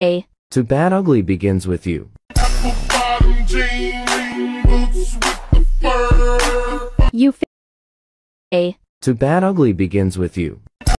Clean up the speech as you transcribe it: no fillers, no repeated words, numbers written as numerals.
A. Too bad ugly begins with you. You. A. Too bad ugly begins with you.